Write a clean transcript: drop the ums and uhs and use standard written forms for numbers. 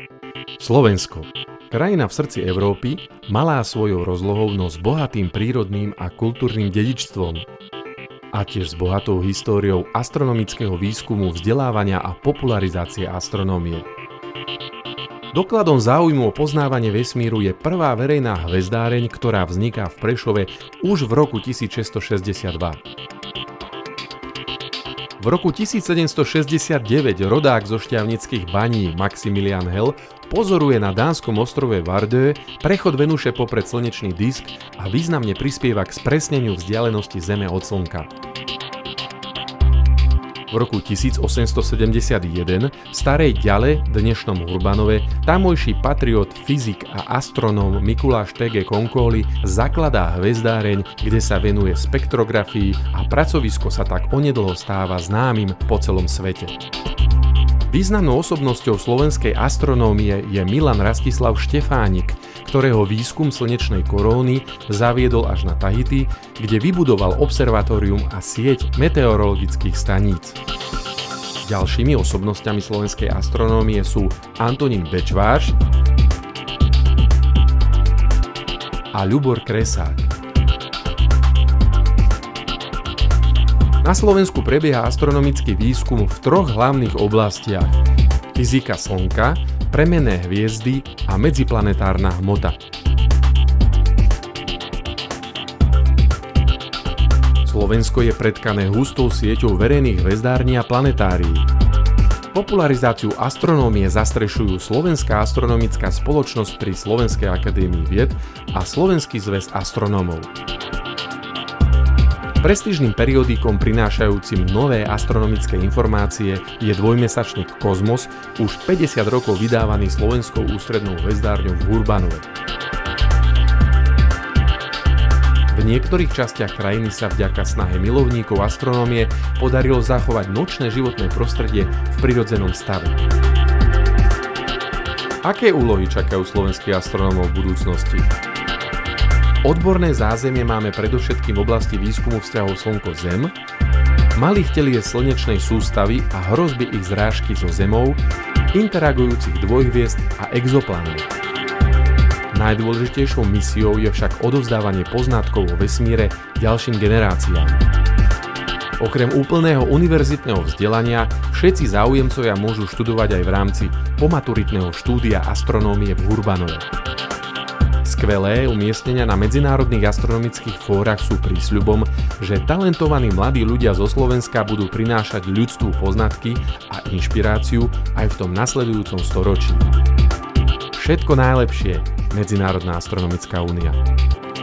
Slovensko. Krajina v srdci Európy, malá svojou rozlohou, no s bohatým prírodným a kultúrnym dedičstvom. A tiež s bohatou históriou astronomického výskumu, vzdelávania a popularizácie astronómie. Dokladom záujmu o poznávanie vesmíru je prvá verejná hvezdáreň, ktorá vzniká v Prešove už v roku 1662. V roku 1769 rodák zo Šťavnických baní Maximilian Hell pozoruje na dánskom ostrove Vardø prechod Venuše popred slnečný disk a významne prispieva k spresneniu vzdialenosti Zeme od Slnka. V roku 1871 v Starej Ďale, dnešnom Hurbanove, tamojší patriot, fyzik a astronóm Mikuláš T.G. Konkoli zakladá hvezdáreň, kde sa venuje spektrografii a pracovisko sa tak onedlho stáva známym po celom svete. Významnou osobnosťou slovenskej astronómie je Milan Rastislav Štefánik, ktorého výskum slnečnej koróny zaviedol až na Tahiti, kde vybudoval observatórium a sieť meteorologických staníc. Ďalšími osobnosťami slovenskej astronómie sú Antonín Bečváš a Ľubor Kresák. Na Slovensku prebieha astronomický výskum v troch hlavných oblastiach: fyzika Slnka, premenné hviezdy a medziplanetárna hmota. Slovensko je pretkané hustou sieťou verejných hvezdární a planetárií. Popularizáciu astronómie zastrešujú Slovenská astronomická spoločnosť pri Slovenskej akadémii vied a Slovenský zväz astronómov. Prestížnym periodíkom prinášajúcim nové astronomické informácie je dvojmesačník Kozmos, už 50 rokov vydávaný Slovenskou ústrednou hvezdárňou v Hurbanove. V niektorých častiach krajiny sa vďaka snahe milovníkov astronómie podarilo zachovať nočné životné prostredie v prirodzenom stave. Aké úlohy čakajú slovenských astronómov v budúcnosti? Odborné zázemie máme predovšetkým v oblasti výskumu vzťahov Slnko-Zem, malých telies slnečnej sústavy a hrozby ich zrážky so Zemou, interagujúcich dvojhviezd a exoplanét. Najdôležitejšou misiou je však odovzdávanie poznatkov o vesmíre ďalším generáciám. Okrem úplného univerzitného vzdelania všetci záujemcovia môžu študovať aj v rámci pomaturitného štúdia astronómie v Hurbanove. Skvelé umiestnenia na medzinárodných astronomických fórach sú prísľubom, že talentovaní mladí ľudia zo Slovenska budú prinášať ľudstvu poznatky a inšpiráciu aj v tom nasledujúcom storočí. Všetko najlepšie, Medzinárodná astronomická únia.